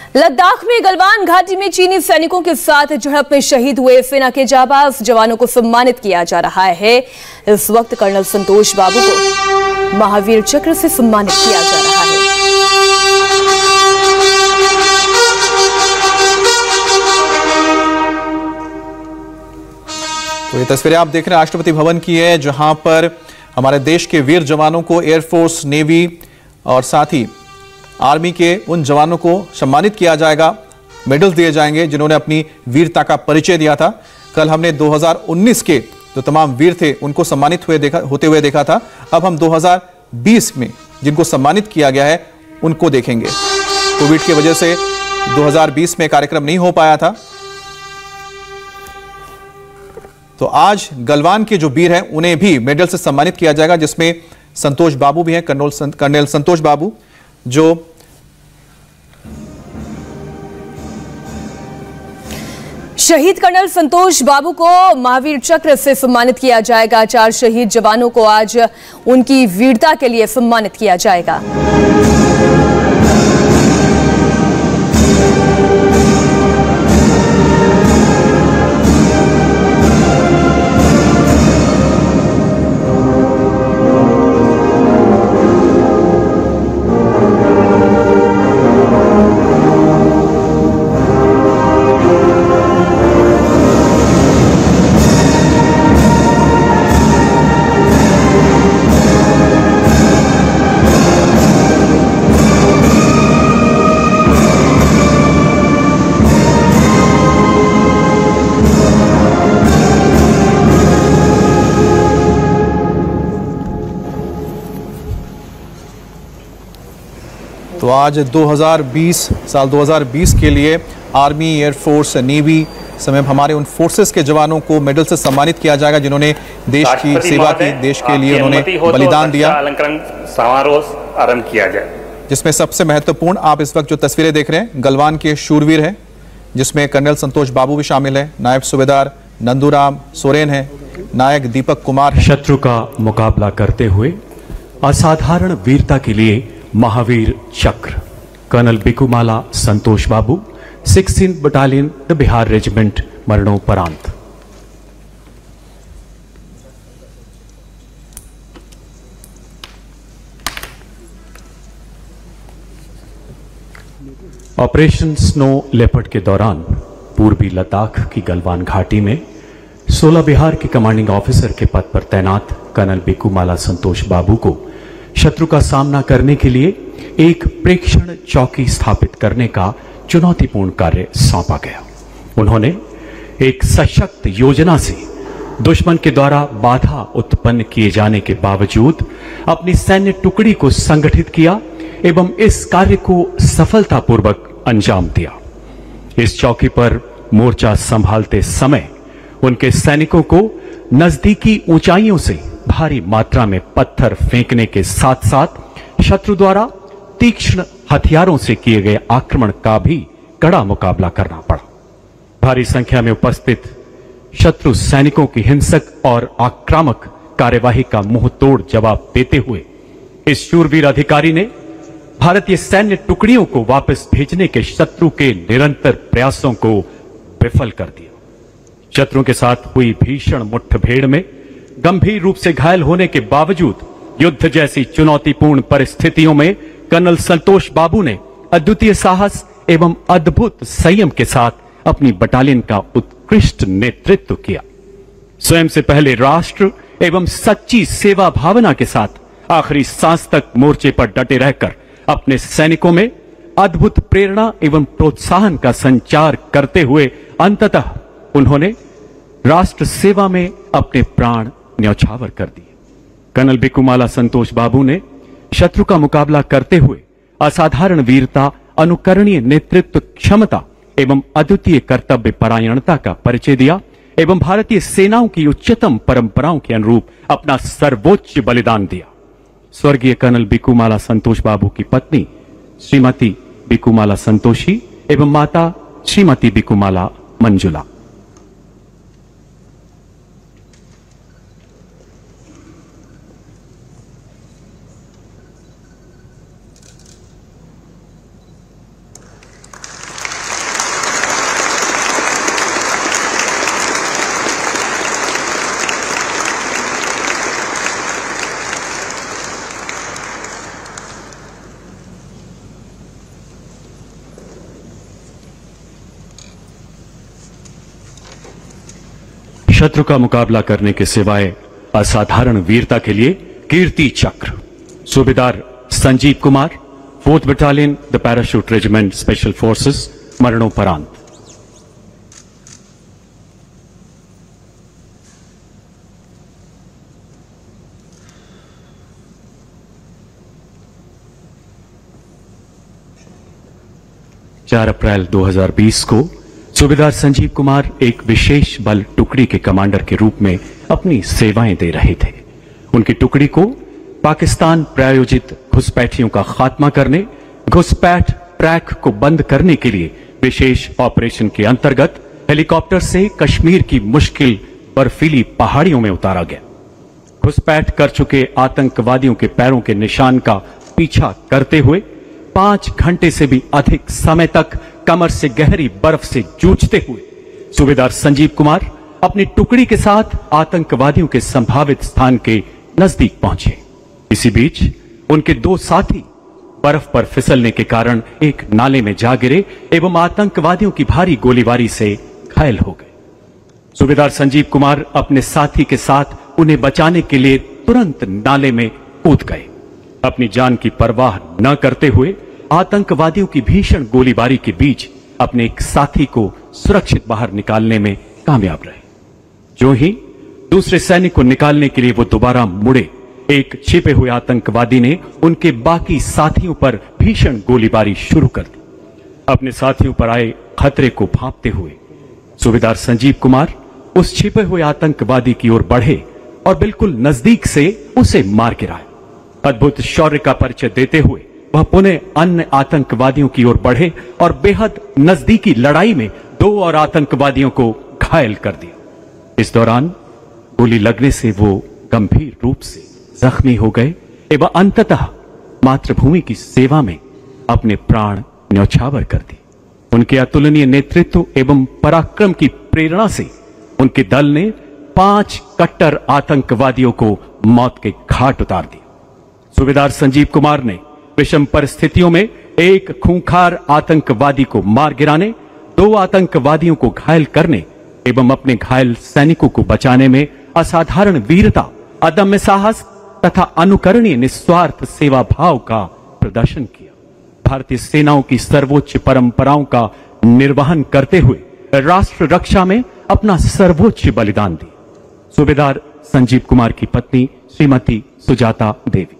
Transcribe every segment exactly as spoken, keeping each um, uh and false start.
लद्दाख में गलवान घाटी में चीनी सैनिकों के साथ झड़प में शहीद हुए सेना के जाबाज जवानों को सम्मानित किया जा रहा है। इस वक्त कर्नल संतोष बाबू को महावीर चक्र से सम्मानित किया जा रहा है। तो ये तस्वीरें आप देख रहे हैं राष्ट्रपति भवन की है, जहां पर हमारे देश के वीर जवानों को एयरफोर्स, नेवी और साथ ही आर्मी के उन जवानों को सम्मानित किया जाएगा। मेडल्स दिए जाएंगे जिन्होंने अपनी वीरता का परिचय दिया था। कल हमने दो हज़ार उन्नीस के जो तमाम वीर थे उनको सम्मानित हुए देखा होते हुए देखा था। अब हम दो हज़ार बीस में जिनको सम्मानित किया गया है उनको देखेंगे। कोविड की वजह से दो हज़ार बीस में कार्यक्रम नहीं हो पाया था, तो आज गलवान के जो वीर हैं उन्हें भी मेडल से सम्मानित किया जाएगा, जिसमें संतोष बाबू भी हैं, कर्नल कर्नल संतोष बाबू, जो शहीद कर्नल संतोष बाबू को महावीर चक्र से सम्मानित किया जाएगा। चार शहीद जवानों को आज उनकी वीरता के लिए सम्मानित किया जाएगा। तो आज दो हज़ार बीस साल दो हज़ार बीस के लिए आर्मी, एयरफोर्स, नेवी समेत हमारे उन फोर्सेस के जवानों को मेडल से सम्मानित किया जाएगा जिन्होंने देश की सेवा की, देश के लिए उन्होंने बलिदान दिया। अलंकरण समारोह आरंभ किया जाए, जिसमें सबसे महत्वपूर्ण आप इस वक्त जो तस्वीरें देख रहे हैं गलवान के शूरवीर हैं, जिसमें कर्नल संतोष बाबू भी शामिल है, नायब सूबेदार नंदूराम सोरेन है, नायक दीपक कुमार है। शत्रु का मुकाबला करते हुए असाधारण वीरता के लिए Mahavir Chakra colonel Bikumalla Santosh Babu, sixteen battalion the Bihar regiment, मरणोपरांत। ऑपरेशन स्नो लेपर्ड के दौरान पूर्वी लद्दाख की गलवान घाटी में सोलह बिहार के कमांडिंग ऑफिसर के पद पर तैनात कर्नल बिकुमाला संतोष बाबू को शत्रु का सामना करने के लिए एक प्रेक्षण चौकी स्थापित करने का चुनौतीपूर्ण कार्य सौंपा गया। उन्होंने एक सशक्त योजना से दुश्मन के द्वारा बाधा उत्पन्न किए जाने के बावजूद अपनी सैन्य टुकड़ी को संगठित किया एवं इस कार्य को सफलतापूर्वक अंजाम दिया। इस चौकी पर मोर्चा संभालते समय उनके सैनिकों को नजदीकी ऊंचाइयों से भारी मात्रा में पत्थर फेंकने के साथ साथ शत्रु द्वारा तीक्ष्ण हथियारों से किए गए आक्रमण का भी कड़ा मुकाबला करना पड़ा। भारी संख्या में उपस्थित शत्रु सैनिकों की हिंसक और आक्रामक कार्यवाही का मुंहतोड़ जवाब देते हुए इस शूरवीर अधिकारी ने भारतीय सैन्य टुकड़ियों को वापस भेजने के शत्रु के निरंतर प्रयासों को विफल कर दिया। शत्रु के साथ हुई भीषण मुठभेड़ में गंभीर रूप से घायल होने के बावजूद युद्ध जैसी चुनौतीपूर्ण परिस्थितियों में कर्नल संतोष बाबू ने अद्वितीय साहस एवं अद्भुत संयम के साथ अपनी बटालियन का उत्कृष्ट नेतृत्व किया। स्वयं से पहले राष्ट्र एवं सच्ची सेवा भावना के साथ आखिरी सांस तक मोर्चे पर डटे रहकर अपने सैनिकों में अद्भुत प्रेरणा एवं प्रोत्साहन का संचार करते हुए अंततः उन्होंने राष्ट्र सेवा में अपने प्राण न्यौछावर कर दिए। कर्नल बिकुमाला संतोष बाबू ने शत्रु का मुकाबला करते हुए असाधारण वीरता, अनुकरणीय नेतृत्व क्षमता एवं अद्वितीय कर्तव्य परायणता का परिचय दिया एवं भारतीय सेनाओं की उच्चतम परंपराओं के अनुरूप अपना सर्वोच्च बलिदान दिया। स्वर्गीय कर्नल बिकुमाला संतोष बाबू की पत्नी श्रीमती बिकुमाला संतोषी एवं माता श्रीमती बिकुमाला मंजुला। शत्रु का मुकाबला करने के सिवाय असाधारण वीरता के लिए Kirti Chakra Subedar Sanjeev Kumar, fourth battalion the parachute regiment special forces, मरणोपरांत। चार अप्रैल दो हज़ार बीस को सूबेदार संजीव कुमार एक विशेष बल टुकड़ी के कमांडर के रूप में अपनी सेवाएं दे रहे थे। उनकी टुकड़ी को पाकिस्तान प्रायोजित घुसपैठियों का खात्मा करने, घुसपैठ ट्रैक को बंद करने के लिए विशेष ऑपरेशन के अंतर्गत हेलीकॉप्टर से कश्मीर की मुश्किल बर्फीली पहाड़ियों में उतारा गया। घुसपैठ कर चुके आतंकवादियों के पैरों के निशान का पीछा करते हुए पांच घंटे से भी अधिक समय तक कमर से गहरी बर्फ से जूझते हुए सूबेदार संजीव कुमार अपनी टुकड़ी के साथ आतंकवादियों के संभावित स्थान के नजदीक पहुंचे। इसी बीच उनके दो साथी बर्फ पर फिसलने के कारण एक नाले में जा गिरे एवं आतंकवादियों की भारी गोलीबारी से घायल हो गए। सूबेदार संजीव कुमार अपने साथी के साथ उन्हें बचाने के लिए तुरंत नाले में कूद गए। अपनी जान की परवाह न करते हुए आतंकवादियों की भीषण गोलीबारी के बीच अपने एक साथी को सुरक्षित बाहर निकालने में कामयाब रहे। जो ही दूसरे सैनिक को निकालने के लिए वो दोबारा मुड़े, एक छिपे हुए आतंकवादी ने उनके बाकी साथियों पर भीषण गोलीबारी शुरू कर दी। अपने साथियों पर आए खतरे को भांपते हुए सूबेदार संजीव कुमार उस छिपे हुए आतंकवादी की ओर बढ़े और बिल्कुल नजदीक से उसे मार गिराया। अद्भुत शौर्य का परिचय देते हुए वह पुनः अन्य आतंकवादियों की ओर बढ़े और बेहद नजदीकी लड़ाई में दो और आतंकवादियों को घायल कर दिया। इस दौरान गोली लगने से वो गंभीर रूप से जख्मी हो गए एवं अंततः मातृभूमि की सेवा में अपने प्राण न्यौछावर कर दिए। उनके अतुलनीय नेतृत्व एवं पराक्रम की प्रेरणा से उनके दल ने पांच कट्टर आतंकवादियों को मौत के घाट उतार दिया। सूबेदार संजीव कुमार ने विषम परिस्थितियों में एक खूंखार आतंकवादी को मार गिराने, दो आतंकवादियों को घायल करने एवं अपने घायल सैनिकों को बचाने में असाधारण वीरता, अदम्य साहस तथा अनुकरणीय निस्वार्थ सेवा भाव का प्रदर्शन किया। भारतीय सेनाओं की सर्वोच्च परंपराओं का निर्वहन करते हुए राष्ट्र रक्षा में अपना सर्वोच्च बलिदान दिया। सूबेदार संजीव कुमार की पत्नी श्रीमती सुजाता देवी।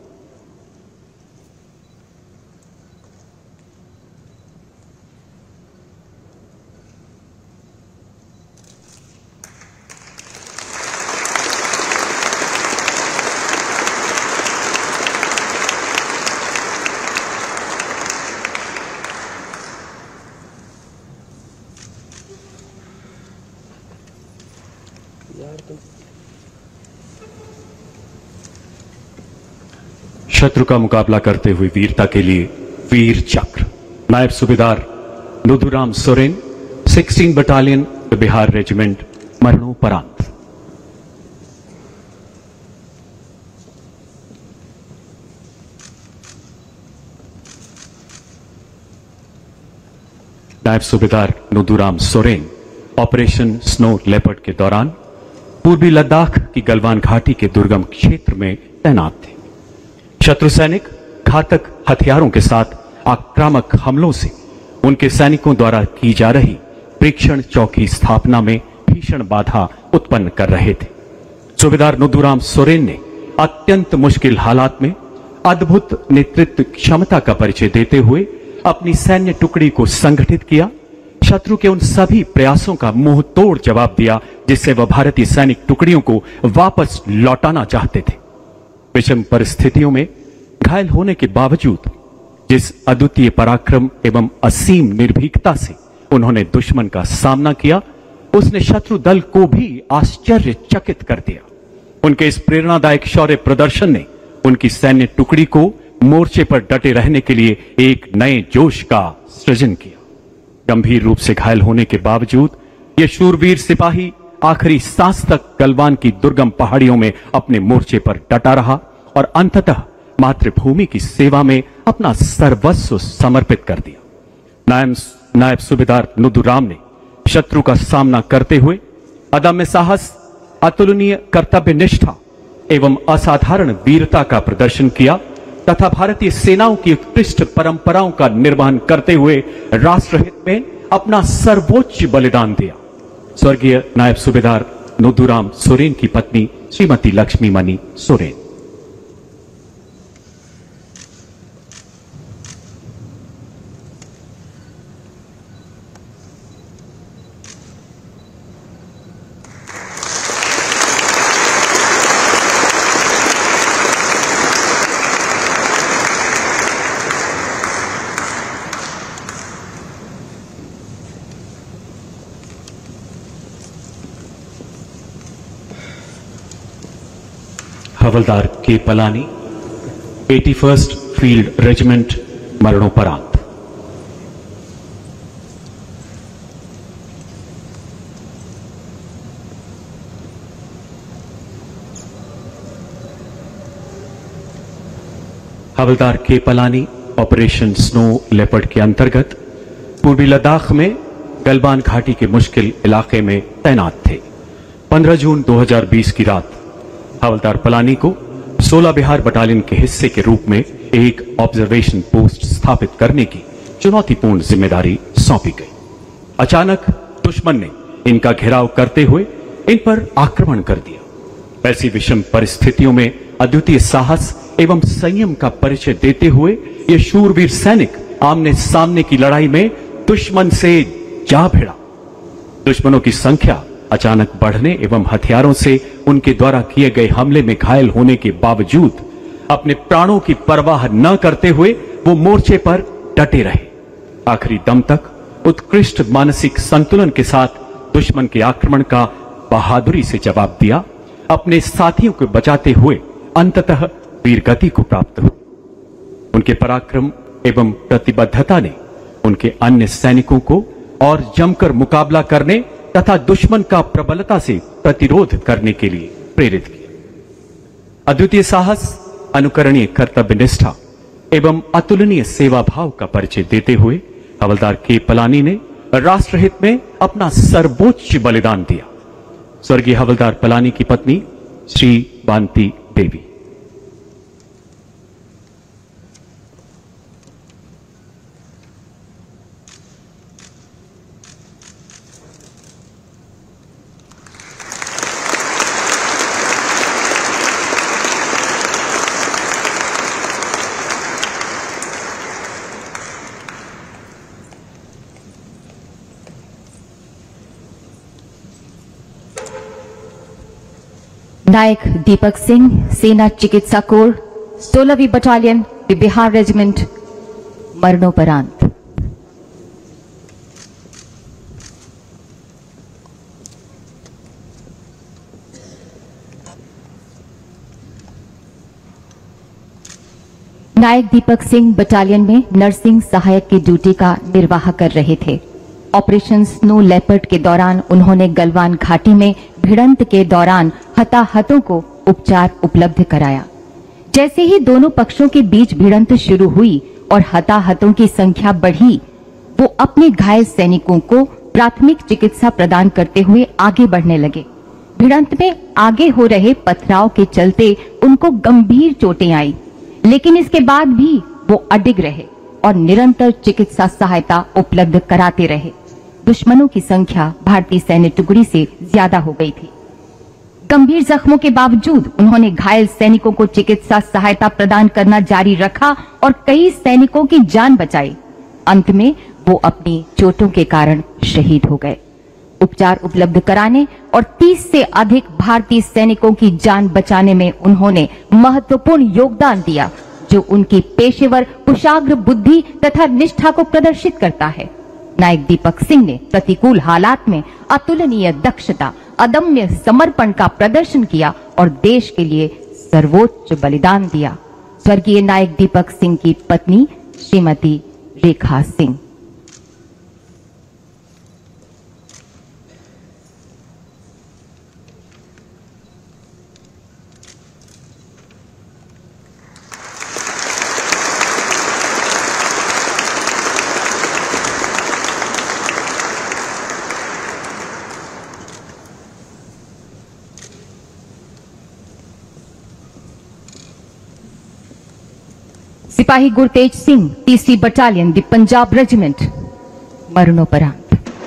शत्रु का मुकाबला करते हुए वीरता के लिए वीर Chakra Naib Subedar Nuduram Soren, sixteen battalion Bihar regiment, मरणोपरांत। Naib Subedar Nuduram Soren operation snow leopard के दौरान पूर्वी लद्दाख की गलवान घाटी के दुर्गम क्षेत्र में तैनात थे। शत्रु सैनिक घातक हथियारों के साथ आक्रामक हमलों से उनके सैनिकों द्वारा की जा रही प्रेक्षण चौकी स्थापना में भीषण बाधा उत्पन्न कर रहे थे। सूबेदार नुदुराम सोरेन ने अत्यंत मुश्किल हालात में अद्भुत नेतृत्व क्षमता का परिचय देते हुए अपनी सैन्य टुकड़ी को संगठित किया। शत्रु के उन सभी प्रयासों का मुंह तोड़ जवाब दिया जिससे वह भारतीय सैनिक टुकड़ियों को वापस लौटाना चाहते थे। विषम परिस्थितियों में घायल होने के बावजूद जिस अद्वितीय पराक्रम एवं असीम निर्भीकता से उन्होंने दुश्मन का सामना किया, उसने शत्रु दल को भी आश्चर्यचकित कर दिया। उनके इस प्रेरणादायक शौर्य प्रदर्शन ने उनकी सैन्य टुकड़ी को मोर्चे पर डटे रहने के लिए एक नए जोश का सृजन किया। गंभीर रूप से घायल होने के बावजूद यह शूरवीर सिपाही आखिरी सांस तक गलवान की दुर्गम पहाड़ियों में अपने मोर्चे पर डटा रहा और अंततः मातृभूमि की सेवा में अपना सर्वस्व समर्पित कर दिया। नायब नायब सूबेदार नुदुराम ने शत्रु का सामना करते हुए अदम्य साहस, अतुलनीय कर्तव्य निष्ठा एवं असाधारण वीरता का प्रदर्शन किया तथा भारतीय सेनाओं की उत्कृष्ट परंपराओं का निर्वहन करते हुए राष्ट्रहित में अपना सर्वोच्च बलिदान दिया। स्वर्गीय नायब सूबेदार नोदूराम सोरेन की पत्नी श्रीमती लक्ष्मी मणि Soren. Havildar K Palani, eighty first field regiment, मरणोपरांत। Havildar K Palani operation snow leopard के अंतर्गत पूर्वी लद्दाख में गलवान घाटी के मुश्किल इलाके में तैनात थे। पंद्रह जून दो हज़ार बीस की रात हवलदार पलानी को सोलह बिहार बटालियन के हिस्से के रूप में एक ऑब्जर्वेशन पोस्ट स्थापित करने की चुनौतीपूर्ण जिम्मेदारी सौंपी गई। अचानक दुश्मन ने इनका घेराव करते हुए इन पर आक्रमण कर दिया। ऐसी विषम परिस्थितियों में अद्वितीय साहस एवं संयम का परिचय देते हुए ये शूरवीर सैनिक आमने सामने की लड़ाई में दुश्मन से जा भिड़ा। दुश्मनों की संख्या अचानक बढ़ने एवं हथियारों से उनके द्वारा किए गए हमले में घायल होने के बावजूद अपने प्राणों की परवाह न करते हुए वो मोर्चे पर डटे रहे। आखिरी दम तक उत्कृष्ट मानसिक संतुलन के साथ दुश्मन के आक्रमण का बहादुरी से जवाब दिया। अपने साथियों को बचाते हुए अंततः वीरगति को प्राप्त हुई। उनके पराक्रम एवं प्रतिबद्धता ने उनके अन्य सैनिकों को और जमकर मुकाबला करने तथा दुश्मन का प्रबलता से प्रतिरोध करने के लिए प्रेरित किया। अद्वितीय साहस, अनुकरणीय कर्तव्य निष्ठा एवं अतुलनीय सेवा भाव का परिचय देते हुए हवलदार के पलानी ने राष्ट्रहित में अपना सर्वोच्च बलिदान दिया। स्वर्गीय हवलदार पलानी की पत्नी श्री बांती देवी। नायक दीपक सिंह, सेना चिकित्सा कोर, सोलहवीं बटालियन, बिहार रेजिमेंट, मरणोपरांत। नायक दीपक सिंह बटालियन में नर्सिंग सहायक की ड्यूटी का निर्वाह कर रहे थे। ऑपरेशन स्नो लेपर्ड के दौरान उन्होंने गलवान घाटी में भिड़ंत के दौरान हताहतों को उपचार उपलब्ध कराया। जैसे ही दोनों पक्षों के बीच भिड़ंत शुरू हुई और हताहतों की संख्या बढ़ी, वो अपने घायल सैनिकों को प्राथमिक चिकित्सा प्रदान करते हुए आगे बढ़ने लगे। भिड़ंत में आगे हो रहे पथराव के चलते उनको गंभीर चोटें आई, लेकिन इसके बाद भी वो अडिग रहे और निरंतर चिकित्सा सहायता उपलब्ध कराते रहे। दुश्मनों की संख्या भारतीय सैन्य टुकड़ी से ज्यादा हो गई थी। गंभीर जख्मों के बावजूद उन्होंने घायल सैनिकों को चिकित्सा सहायता प्रदान करना जारी रखा और कई सैनिकों की जान बचाई। अंत में वो अपनी चोटों के कारण शहीद हो गए। उपचार उपलब्ध कराने और तीस से अधिक भारतीय सैनिकों की जान बचाने में उन्होंने महत्वपूर्ण योगदान दिया, जो उनकी पेशेवर कुशाग्र बुद्धि तथा निष्ठा को प्रदर्शित करता है। नायक दीपक सिंह ने प्रतिकूल हालात में अतुलनीय दक्षता, अदम्य समर्पण का प्रदर्शन किया और देश के लिए सर्वोच्च बलिदान दिया। स्वर्गीय नायक दीपक सिंह की पत्नी श्रीमती रेखा सिंह। सिपाही गुरतेज सिंह, तीसरी बटालियन, द पंजाब रेजिमेंट, मरणोपरांत।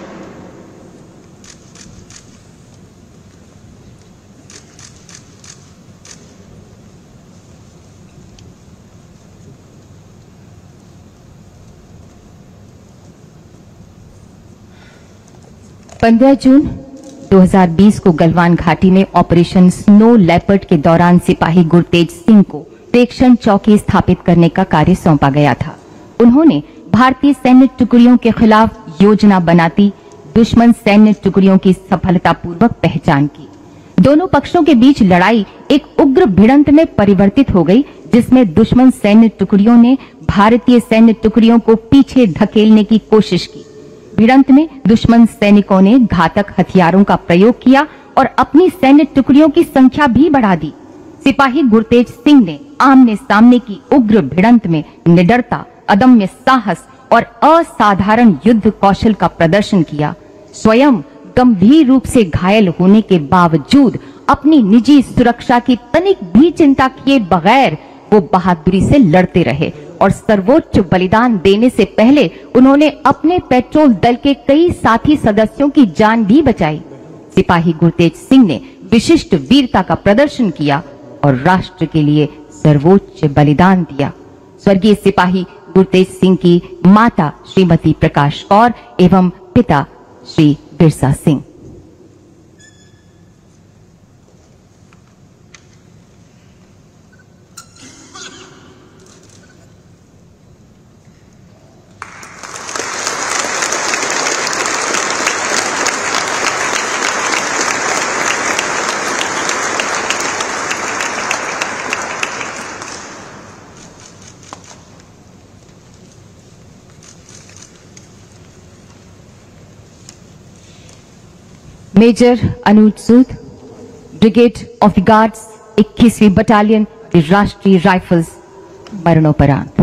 पंद्रह जून दो हज़ार बीस को गलवान घाटी में ऑपरेशन स्नो लेपर्ड के दौरान सिपाही गुरतेज सिंह को प्रेक्षण चौकी स्थापित करने का कार्य सौंपा गया था। उन्होंने भारतीय सैन्य टुकड़ियों के खिलाफ योजना बनाती दुश्मन सैन्य टुकड़ियों की सफलतापूर्वक पहचान की। दोनों पक्षों के बीच लड़ाई एक उग्र भिड़ंत में परिवर्तित हो गई, जिसमें दुश्मन सैन्य टुकड़ियों ने भारतीय सैन्य टुकड़ियों को पीछे धकेलने की कोशिश की। भिड़ंत में दुश्मन सैनिकों ने घातक हथियारों का प्रयोग किया और अपनी सैन्य टुकड़ियों की संख्या भी बढ़ा दी। सिपाही गुरतेज सिंह ने आमने सामने की उग्र भिड़ंत में निडरता, अदम्य साहस और असाधारण युद्ध कौशल का प्रदर्शन किया। स्वयं गंभीर रूप से घायल होने के बावजूद अपनी निजी सुरक्षा की तनिक भी चिंता किए बगैर वो बहादुरी से लड़ते रहे और सर्वोच्च बलिदान देने से पहले उन्होंने अपने पेट्रोल दल के कई साथी सदस्यों की जान भी बचाई। सिपाही गुरतेज सिंह ने विशिष्ट वीरता का प्रदर्शन किया और राष्ट्र के लिए सर्वोच्च बलिदान दिया। स्वर्गीय सिपाही गुरतेज सिंह की माता श्रीमती प्रकाश कौर एवं पिता Shri Birsa Singh. Major Anuj Sood, brigade of the guards, इक्कीसवीं बटालियन, द राष्ट्रीय राइफल्स, मरणोपरांत।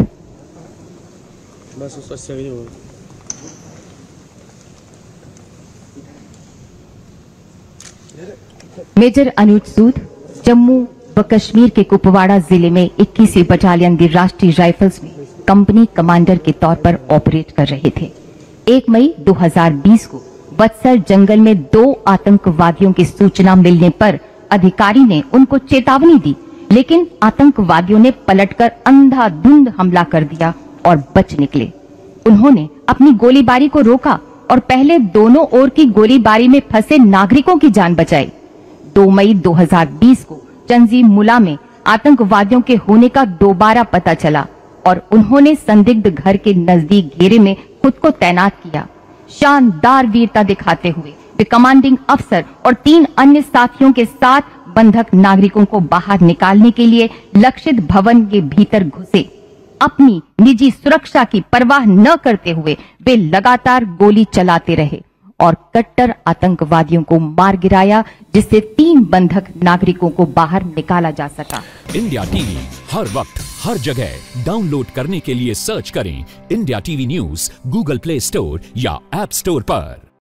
मेजर अनुज सूद जम्मू व कश्मीर के कुपवाड़ा जिले में इक्कीसवीं बटालियन द राष्ट्रीय राइफल्स में कंपनी कमांडर के तौर पर ऑपरेट कर रहे थे। एक मई दो हज़ार बीस को बत्सर जंगल में दो आतंकवादियों की सूचना मिलने पर अधिकारी ने उनको चेतावनी दी, लेकिन आतंकवादियों ने पलटकर अंधाधुंध हमला कर दिया और बच निकले। उन्होंने अपनी गोलीबारी को रोका और पहले दोनों ओर की गोलीबारी में फंसे नागरिकों की जान बचाई। दो मई दो हज़ार बीस को चंजी मुला में आतंकवादियों के होने का दोबारा पता चला और उन्होंने संदिग्ध घर के नजदीक घेरे में खुद को तैनात किया। शानदार वीरता दिखाते हुए वे कमांडिंग अफसर और तीन अन्य साथियों के साथ बंधक नागरिकों को बाहर निकालने के लिए लक्षित भवन के भीतर घुसे। अपनी निजी सुरक्षा की परवाह न करते हुए वे लगातार गोली चलाते रहे और कट्टर आतंकवादियों को मार गिराया, जिससे तीन बंधक नागरिकों को बाहर निकाला जा सका। इंडिया टीवी हर वक्त हर जगह डाउनलोड करने के लिए सर्च करें India TV news Google Play Store या ऐप स्टोर पर।